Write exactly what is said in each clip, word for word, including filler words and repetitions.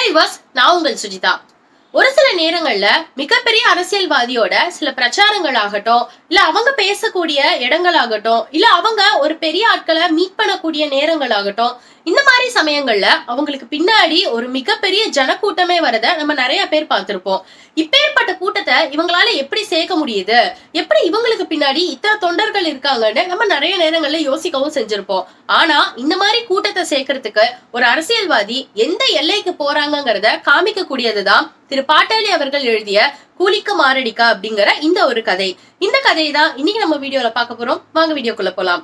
Viewers, நான் உங்கள் சுஜிதா. ஒரு சில நேரங்கள்ல மிகப்பெரிய அரசியல்வாதியோட சில பிரச்சாரங்கள் ஆகட்டும், இல்ல அவங்க பேசக்கூடிய இடங்கள் ஆகட்டும், இல்ல அவங்க ஒரு பெரிய ஆட்களை மீட் பண்ணக்கூடிய நேரங்கள் ஆகட்டும், இந்த மாதிரி சமயங்கள்ல அவங்களுக்கு பின்னாடி ஒரு மிகப்பெரிய ஜனக்கூட்டமே வரத நம்ம நிறைய பேர் பார்த்திருப்போம். இப்பேற்பட்ட கூட்டத்தை இவங்களால எப்படி சேர்க்க முடியுது, எப்படி இவங்களுக்கு பின்னாடி இத்தனை தொண்டர்கள் இருக்காங்கன்னு நம்ம நிறைய நேரங்கள்ல யோசிக்கவும் செஞ்சிருப்போம். ஆனா இந்த மாதிரி கூட்டத்தை சேர்க்கறதுக்கு ஒரு அரசியல்வாதி எந்த எல்லைக்கு போறாங்கிறத காமிக்க கூடியதுதான் திரு பாட்டாளி அவர்கள் எழுதிய கூலிக்கு மாரடிக்கா அப்படிங்கிற இந்த ஒரு கதை. இந்த கதையை தான் இன்னைக்கு நம்ம வீடியோல பார்க்க போறோம். வாங்க வீடியோக்குள்ள போலாம்.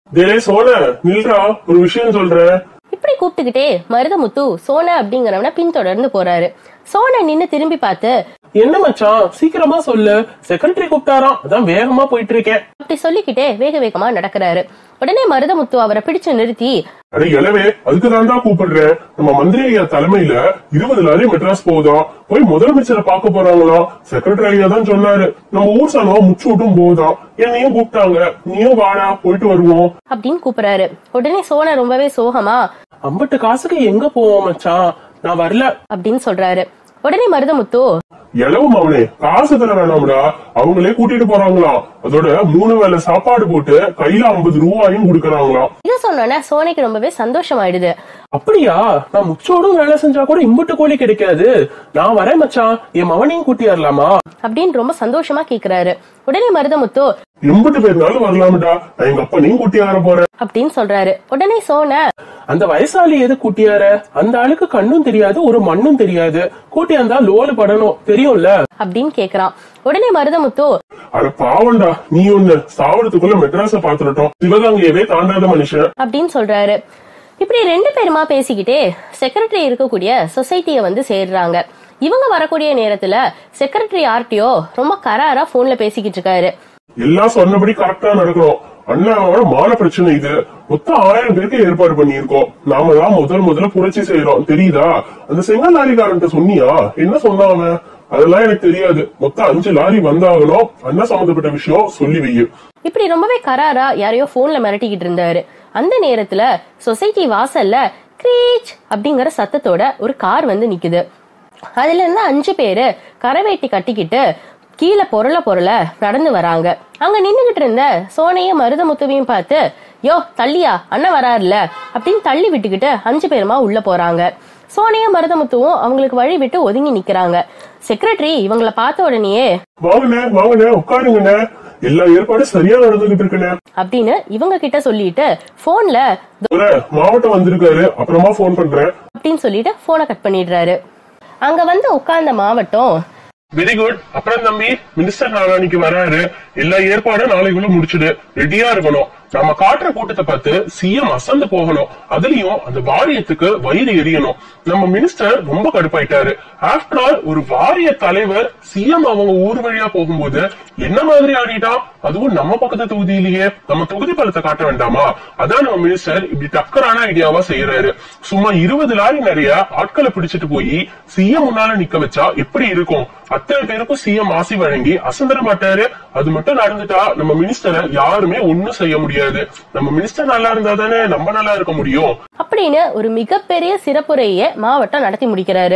ஒரு விஷயம் சொல்றேன். இப்படி கூப்பிட்டுக்கிட்டே மருதமுத்து சோன அப்படிங்கிறவன பின்தொடர்ந்து போறாரு. சோன நின்னு திரும்பி பார்த்து, என்ன மச்சான் சீக்கிரமா சொல்லு, செக்ரட்டரி கூப்பிட்டாராம், அதான் வேகமா போயிட்டு இருக்கேன் அப்படி சொல்லிக்கிட்டே வேக வேகமா நடக்கிறாரு. உடனே மருதமுத்து அவரை பிடிச்சு நிறுத்தி, அட எலவே, அதுக்குதான் தான் கூப்பிடுறேன். நம்ம மந்திரி ஐயா தலைமையில இருபது லாரி மெட்ராஸ் போகுதாம், போய் முதலமைச்சரை பார்க்க போறாங்களாம். செக்ரட்டரி ஐயா தான் சொன்னாரு, நம்ம ஊர் சனம் முச்சு விட்டும் போகுதாம், என்னையும் கூப்பிட்டாங்க, நீயும் வாடா போயிட்டு வருவோம் அப்படின்னு கூப்பிடுறாரு. உடனே சோன ரொம்பவே சோகமா, ஐம்பட்டு காசுக்கு எங்க போவோம் மச்சான், நான் வரல அப்படின்னு சொல்றாரு. உடனே மருதமுத்து, எளவும் அவனே காசு தர வேணாம்டா, அவங்களே கூட்டிட்டு போறாங்களாம், அதோட மூணு வேளை சாப்பாடு போட்டு கையில ஐம்பது ரூபாயும் குடுக்கறாங்களாம். இத சொன்னோன்னே சோனைக்கு ரொம்பவே சந்தோஷமாயிடுது. அப்படியா, நான் முச்சோடும் வேலை செஞ்சா கூட இம்புட்டு கோழி கிடைக்காது, நான் வரேன் மச்சான், என் மவனையும் கூட்டியாரலாமா அப்படின்னு ரொம்ப சந்தோஷமா கேக்குறாரு. உடனே மருதமுத்து, எம்புட்டு பேர்னாலும் வரலாம்டா, நான் எங்க அப்பனையும் கூட்டியார போறேன் அப்படின்னு சொல்றாரு. உடனே சோன, அந்த வயசாளி எது கூட்டியார, அந்த ஆளுக்கு கண்ணும் தெரியாது ஒரு மண்ணும் தெரியாது, கூட்டியாந்தா லோலு படணும் தெரியும்ல அப்படின்னு கேக்குறான். உடனே மருதமுத்து, அட பாவண்டா, நீ ஒண்ணு சாவறதுக்குள்ள மெட்ராஸ பாத்துட்டோம், சிவகங்கையவே தாண்டாத மனுஷன் அப்படின்னு சொல்றாரு. இப்படி ரெண்டு பேருமா பேசிக்கிட்டே செக்ரட்டரி இருக்கக்கூடிய சொசைட்டிய வந்து சேர்றாங்க. இவங்க வரக்கூடிய நேரத்துல செக்ரட்டரி ஆர்டிஓ ரொம்ப கராரா போன்ல பேசிக்கிட்டு இருக்காரு. எல்லாம் சொன்னபடி கரெக்டா நடக்கணும், அண்ணாவோட மான பிரச்சனை இது, மொத்தம் ஆயிரம் பேருக்கு ஏற்பாடு பண்ணிருக்கோம், நாம தான் முதல் முதல்ல புரட்சி செய்யறோம் தெரியுதா, அந்த செங்கல் லாரிக்காரன்ட்ட சொன்னியா, என்ன சொன்னாங்க, அதெல்லாம் எனக்கு தெரியாது, மொத்தம் அஞ்சு லாரி வந்தாகணும், அண்ணா சம்பந்தப்பட்ட விஷயம் சொல்லி வையு. இப்படி ரொம்பவே கராரா யாரையோ போன்ல மிரட்டிக்கிட்டு இருந்தாரு. அந்த நேரத்துல சொசைட்டி வாசல்ல கிரீச் அப்படிங்கிற சத்தத்தோட ஒரு கார் வந்து நிக்குது. அதுல இருந்து அஞ்சு பேரு கரவேட்டி கட்டிக்கிட்டு கீழே பொருள பொருள நடந்து வராங்க. அங்க நின்னுகிட்டு இருந்த சோனையும் மருதமுத்துவையும் பார்த்து, யோ தள்ளியா, அண்ணன் வராருல அப்படின்னு தள்ளி விட்டுக்கிட்டு அஞ்சு பேருமா உள்ள போறாங்க. சோனையும் மருதமுத்துவும் அவங்களுக்கு வழி விட்டு ஒதுங்கி நிக்கிறாங்க. செக்ரட்டரி இவங்களை பார்த்த உடனேயே, வாங்கண்ணே வாங்கண்ணே உட்காருங்கண்ணே, எல்லா ஏற்பாடும் சரியா நடந்துகிட்டு இருக்குண்ணே அப்படின்னு இவங்க கிட்ட சொல்லிட்டு போன்ல மாவட்டம் வந்திருக்காரு, அப்புறமா போன் பண்றேன் அப்படின்னு சொல்லிட்டு போனை கட் பண்ணிடுறாரு. அங்க வந்து உட்கார்ந்த மாவட்டம், வெரி குட், அப்புறம் தம்பி மினிஸ்டர் நாளானிக்கு வராரு, எல்லா ஏற்பாடும் நாளைக்குள்ள முடிச்சுடு, ரெடியா இருக்கணும், நம்ம காட்டுற கூட்டத்தை பார்த்து சிஎம் அசந்து போகணும், அதுலயும் அந்த வாரியத்துக்கு வயிறு எரியணும். நம்ம மினிஸ்டர் ரொம்ப கடுப்பாயிட்டாரு. ஆஃப்டர் ஆல் ஒரு வாரிய தலைவர் சிஎம் அவங்க ஊர் வழியா போகும்போது என்ன மாதிரி ஆடிட்டா, அதுவும் நம்ம பக்கத்து தொகுதியிலேயே, நம்ம தொகுதி பலத்தை காட்ட வேண்டாமா, அதான் நம்ம மினிஸ்டர் இப்படி டக்கரான ஐடியாவா செய்யறாரு. சும்மா இருபது லாரி நிறைய ஆட்களை பிடிச்சிட்டு போய் சிஎம் முன்னால நிக்க வச்சா எப்படி இருக்கும், அத்தனை பேருக்கும் சிஎம் ஆசி வழங்கி அசந்தர மாட்டாரு. அது மட்டும் நடந்துட்டா நம்ம மினிஸ்டரை யாருமே ஒன்னும் செய்ய முடியாது, நம்ம மினிஸ்டர் நல்லா இருந்தா தானே நம்ம நல்லா இருக்க முடியும் அப்படின்னு ஒரு மிகப்பெரிய சிறப்புரையை மாவட்டம் நடத்தி முடிக்கிறாரு.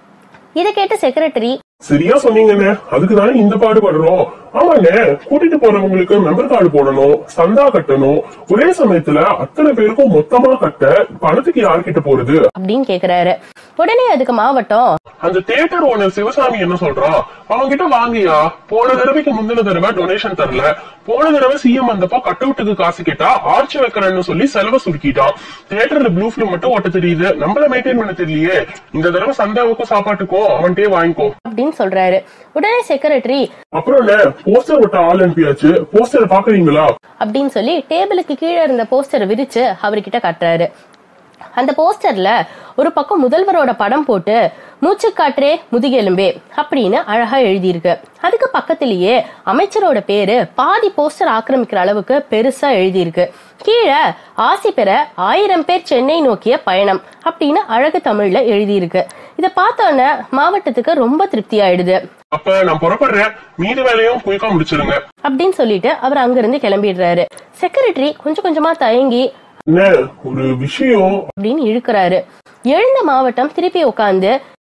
இதை கேட்ட செக்ரட்டரி, சரியா சொன்னீங்கண்ணே, அதுக்குதானே இந்த பாடுபடுறோம். ஆமாண்ணே, கூட்டிட்டு போறவங்களுக்கு மெம்பர் கார்டு போடணும், சந்தா கட்டணும், ஒரே சமயத்துல அத்தனை பேருக்கும் மொத்தமா கட்ட பணத்துக்கு யார்கிட்ட போறது அப்படின்னு கேக்குறாரு. உடனே அதுக்கு மாவட்டம், அந்த தியேட்டர் ஓனர் சிவசாமி என்ன சொல்றான், அவங்க கிட்ட வாங்கியா, போன தடவைக்கு முந்தின தடவை டொனேஷன் தரல, போன தடவை சிஎம் வந்தப்போ கட் அவுட்டுக்கு காசு கேட்டா ஆர்ச்சி வைக்கிறேன்னு சொல்லி செலவை சுருக்கிட்டான், தியேட்டர்ல ப்ளூ பிலிம் மட்டும் ஓட்ட தெரியுது, நம்மள மெயின்டைன் பண்ண தெரியலையே, இந்த தடவை சந்தாவுக்கும் சாப்பாட்டுக்கும் அவன்கிட்டே வாங்கிக்கோ அப்படின்னு சொல்றாரு. உடனே செக்ரட்டரி, அப்புறம் போஸ்டர் ஒட்ட ஆள் அனுப்பியாச்சு, போஸ்டர் பாக்குறீங்களா அப்படின்னு சொல்லி டேபிளுக்கு கீழே இருந்த போஸ்டரை விரிச்சு அவர்கிட்ட காட்டுறாரு. அந்த போஸ்டர்ல ஒரு பக்கம் முதல்வரோட படம் போட்டு மூச்சு காற்றே முதுகெலும்பே அப்படின்னு அழகா எழுதியிருக்கு. அதுக்கு பக்கத்திலேயே அமைச்சரோட பேரு பாதி போஸ்டர் ஆக்கிரமிக்கிற அளவுக்கு பெருசா எழுதியிருக்கு. கீழே ஆசி பெற ஆயிரம் பேர் சென்னை நோக்கிய பயணம் அப்படின்னு அழகு தமிழ்ல எழுதியிருக்கு. இத பார்த்தோன்னே மாவட்டத்துக்கு ரொம்ப திருப்தி ஆயிடுது. அப்ப நான் புறப்படுறேன், மீதி வேலையும் குயிக்கா முடிச்சிருங்க அப்படின்னு சொல்லிட்டு அவர் அங்கிருந்து கிளம்பிடுறாரு. செக்ரட்டரி கொஞ்சம் கொஞ்சமா தயங்கி ஒரு விஷயம் அப்படின்னு இழுக்கிறாரு. எழுந்த மாவட்டம் திருப்பி உட்கார்ந்து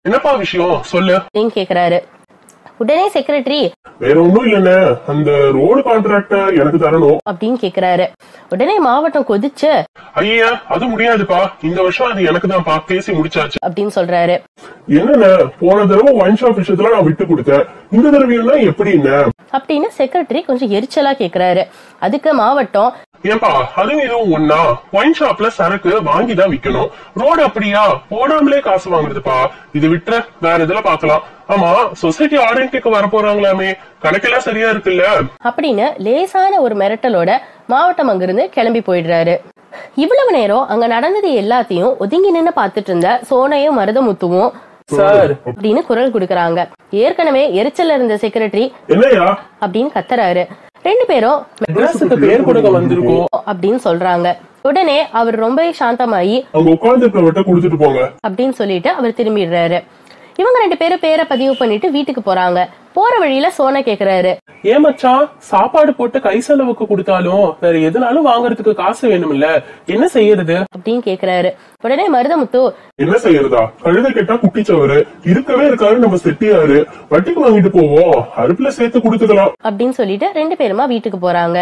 என்னப்பா விஷயம் சொல்லு கேக்குறாரு. உடனே செக்ரட்டரி, வேற ஒண்ணும் இல்லன்னு அந்த ரோடு கான்ட்ராக்ட எனக்கு தரணும் அப்படின்னு கேக்குறாரு. உடனே மாவட்டம் கொதிச்சு, ஐயா அது முடியாதுப்பா, இந்த வருஷம் அது எனக்கு தான்ப்பா, பேசி முடிச்சாச்சு அப்படின்னு சொல்றாரு. என்னன்னு போன தடவை ஒயின் ஷாப் விஷயத்துல நான் விட்டு கொடுத்தேன், இந்த தடவைன்னா எப்படின்னு அப்படின்னு செக்ரட்டரி கொஞ்சம் எரிச்சலா கேக்குறாரு. அதுக்கு மாவட்டம், ஏன்பா அதுவும் இதுவும் ஒன்னா, ஒயின் ஷாப்ல சரக்கு வாங்கிதான் விக்கணும், ரோடு அப்படியா போடாமலே காசு வாங்குறதுப்பா, இது விட்டுற வேற இதுல பாக்கலாம். ஆமா சொசைட்டி ஆடியன்ட்க்கு வர போறாங்களாமே, கணக்கெல்லாம் சரியா இருக்குல்ல அப்படின்னு லேசான ஒரு மிரட்டலோட மாவட்டம் அங்கிருந்து கிளம்பி போயிடுறாரு. இவ்வளவு நேரம் அங்க நடந்தது எல்லாத்தையும் ஒதுங்கி நின்னு பாத்துட்டு இருந்த சோனையும் மருதமுத்துவும் சார் அப்படின்னு குரல் கொடுக்கறாங்க. ஏற்கனவே எரிச்சல்ல இருந்த செக்ரட்டரி என்னையா அப்படின்னு கத்துறாரு. ரெண்டு பேரும் மெட்ராஸுக்கு பேர் கொடுக்க வந்திருக்கோம் அப்படின்னு சொல்றாங்க. உடனே அவர் ரொம்ப சாந்தமாயி அங்க உட்கார்ந்து கொடுத்துட்டு போங்க அப்படின்னு சொல்லிட்டு அவர் திரும்பிடுறாரு. இவங்க ரெண்டு பேரும் பேரை பதிவு பண்ணிட்டு வீட்டுக்கு போறாங்க. போற வழியில சோனா கேக்குறாரு, ஏன் மச்சான் சாப்பாடு போட்டு கை செலவுக்கு கொடுத்தாலும் வேற எதுனாலும் வாங்குறதுக்கு காசு வேணும்ல, என்ன செய்யறது அப்படின்னு கேக்குறாரு. உடனே மருதமுத்து, என்ன செய்யறதா, கழுத கேட்டா குட்டிச்சவரு இருக்கவே இருக்காரு நம்ம செட்டியாரு, வட்டிக்கு வாங்கிட்டு போவோம், அறுப்புல சேர்த்து கொடுத்துக்கலாம் அப்படின்னு சொல்லிட்டு ரெண்டு பேருமா வீட்டுக்கு போறாங்க.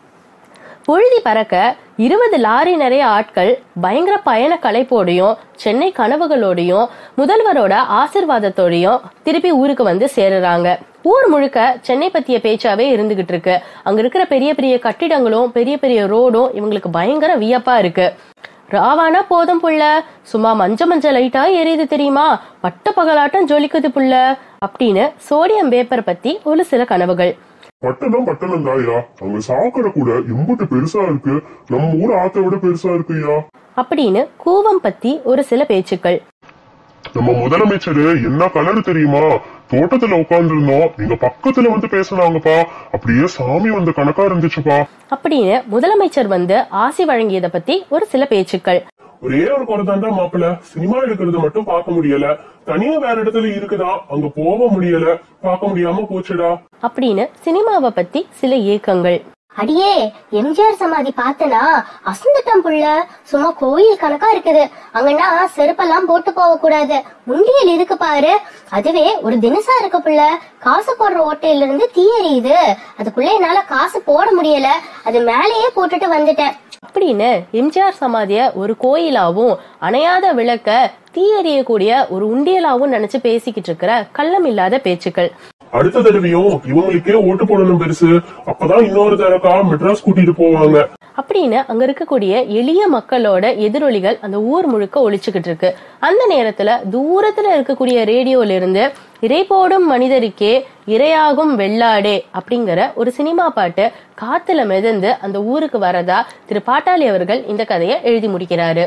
புழுதி பறக்க இருபது லாரி நிறைய ஆட்கள் பயங்கர பயண களைப்போடையும் சென்னை கனவுகளோடையும் முதல்வரோட ஆசிர்வாதத்தோடையும் திருப்பி ஊருக்கு வந்து சேருறாங்க. ஊர் முழுக்க சென்னை பத்திய பேச்சாவே இருந்துகிட்டு இருக்கு. அங்க இருக்கிற பெரிய பெரிய கட்டிடங்களும் பெரிய பெரிய ரோடும் இவங்களுக்கு பயங்கர வியப்பா இருக்கு. ராவானா போதும் புள்ள, சும்மா மஞ்ச மஞ்ச லைட்டா எரியுது தெரியுமா, பட்ட பகலாட்டம் ஜொலிக்குது புள்ள அப்படின்னு சோடியம் பேப்பர் பத்தி ஒரு சில கனவுகள். பட்டணம் பட்டணம் தாயா, அங்க சாக்கடை கூட எம்புட்டு பெருசா இருக்கு, நம்ம ஊர் ஆத்த விட பெருசா இருக்குயா அப்படின்னு கூவம் பத்தி ஒரு சில பேச்சுக்கள். நம்ம முதலமைச்சரு என்ன கலர் தெரியுமா, தோட்டத்துல உட்கார்ந்து இருந்தோம், எங்க பக்கத்துல வந்து பேசினாங்கப்பா, அப்படியே சாமி வந்த கணக்கா இருந்துச்சுப்பா அப்படின்னு முதலமைச்சர் வந்து ஆசி வழங்கியத பத்தி ஒரு சில பேச்சுக்கள். ஒரே ஒரு குறைதாண்டா மாப்பிள்ள, சினிமா எடுக்கிறது மட்டும் பார்க்க முடியல, தனியா வேற இடத்துல இருக்குதா, அங்க போக முடியல, பார்க்க முடியாம போச்சுடா அப்படின்னு சினிமாவை பத்தி சில ஏக்கங்கள். அடியே எம்ஜிஆர் சமாதி பார்த்தனா அசந்துட்டம் புள்ள, சும்மா கோயில் கணக்கா இருக்குது, அங்கன்னா செருப்பெல்லாம் போட்டு போக கூடாது, உண்டியல் இருக்கு பாரு, அதுவே ஒரு தினசா இருக்கு புள்ள, காசு போடுற ஓட்டையில இருந்து தீ எரியுது, அதுக்குள்ள என்னால காசு போட முடியல, அது மேலேயே போட்டுட்டு வந்துட்டேன் அப்படின்னு எம்ஜிஆர் சமாதிய ஒரு கோயிலாவும் அணையாத விளக்க தீ எறியக்கூடிய ஒரு உண்டியலாவும் நினைச்சு பேசிக்கிட்டு இருக்கிற கள்ளம் இல்லாத பேச்சுக்கள். அடுத்த தடவையும் இவங்களுக்கே ஓட்டு போடணும் பெருசு, அப்பதான் இன்னொரு தடக்கா மெட்ராஸ் கூட்டிட்டு போவாங்க அப்படின்னு அங்க இருக்கக்கூடிய எளிய மக்களோட எதிரொலிகள் அந்த ஊர் முழுக்க ஒழிச்சுக்கிட்டு இருக்கு. அந்த நேரத்துல தூரத்துல இருக்கக்கூடிய ரேடியோல இருந்து இறை போடும் மனிதருக்கே இரையாகும் வெள்ளாடே அப்படிங்கிற ஒரு சினிமா பாட்டு காத்துல மிதந்து அந்த ஊருக்கு வரதா திரு பாட்டாளி அவர்கள் இந்த கதையை எழுதி முடிக்கிறாரு.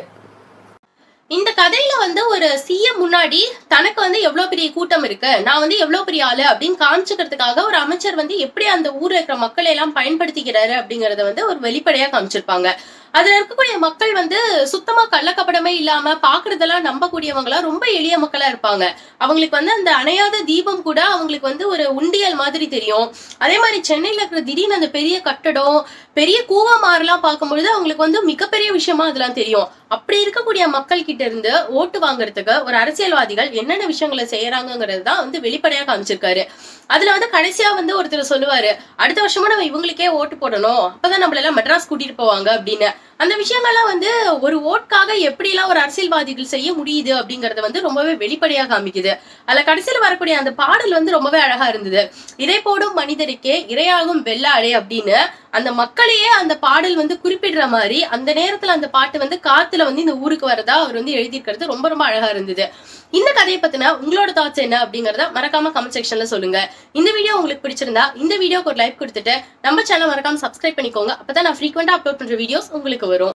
இந்த கதையில வந்து ஒரு சிஎம் முன்னாடி தனக்கு வந்து எவ்வளவு பெரிய கூட்டம் இருக்கு, நான் வந்து எவ்வளவு பெரிய ஆளு அப்படின்னு காமிச்சுக்கிறதுக்காக ஒரு அமைச்சர் வந்து எப்படி அந்த ஊர்ல இருக்கிற மக்களை எல்லாம் பயன்படுத்திக்கிறாரு அப்படிங்கறத வந்து ஒரு வெளிப்படையா காமிச்சிருப்பாங்க. அதுல இருக்கக்கூடிய மக்கள் வந்து சுத்தமா கள்ளக்கபடமே இல்லாம பாக்குறதெல்லாம் நம்பக்கூடியவங்களா ரொம்ப எளிய மக்களா இருப்பாங்க. அவங்களுக்கு வந்து அந்த அணையாத தீபம் கூட அவங்களுக்கு வந்து ஒரு உண்டியல் மாதிரி தெரியும். அதே மாதிரி சென்னையில இருக்கிற திடீர்னு அந்த பெரிய கட்டடம் பெரிய கூவமாறுலாம் பார்க்கும்பொழுது அவங்களுக்கு வந்து மிகப்பெரிய விஷயமா அதெல்லாம் தெரியும். அப்படி இருக்கக்கூடிய மக்கள் கிட்ட இருந்து ஓட்டு வாங்குறதுக்கு ஒரு அரசியல்வாதிகள் என்னென்ன விஷயங்களை செய்யறாங்கிறது தான் வந்து வெளிப்படையா காமிச்சிருக்காரு. அதுல வந்து கடைசியா வந்து ஒருத்தர் சொல்லுவாரு, அடுத்த வருஷமா நம்ம இவங்களுக்கே ஓட்டு போடணும், அப்பதான் நம்மள எல்லாம் மெட்ராஸ் கூட்டிட்டு போவாங்க அப்படின்னு. அந்த விஷயங்கள்லாம் வந்து ஒரு ஓட்காக எப்படி எல்லாம் ஒரு அரசியல்வாதிகள் செய்ய முடியுது அப்படிங்கறத வந்து ரொம்பவே வெளிப்படையா காமிக்குது. அதுல கடைசியில வரக்கூடிய அந்த பாடல் வந்து ரொம்பவே அழகா இருந்தது. இறை போடும் மனிதருக்கே இரையாகும் வெள்ளாடே அப்படின்னு அந்த மக்களையே அந்த பாடல் வந்து குறிப்பிடுற மாதிரி அந்த நேரத்துல அந்த பாட்டு வந்து காத்துல வந்து இந்த ஊருக்கு வரதா அவர் வந்து எழுதியிருக்கிறது ரொம்ப ரொம்ப அழகா இருந்தது. இந்த கதையை பத்தின உங்களோட தாட்ஸ் என்ன அப்படிங்கறத மறக்காம கமெண்ட் செக்ஷன்ல சொல்லுங்க. இந்த வீடியோ உங்களுக்கு பிடிச்சிருந்தா இந்த வீடியோக்கு ஒரு லைக் கொடுத்துட்டு நம்ம சேனல் மறக்காம சப்ஸ்கிரைப் பண்ணிக்கோங்க. அப்பதான் நான் ஃப்ரீக்வெண்டா அப்லோட் பண்ற வீடியோஸ் உங்களுக்கு வரும்.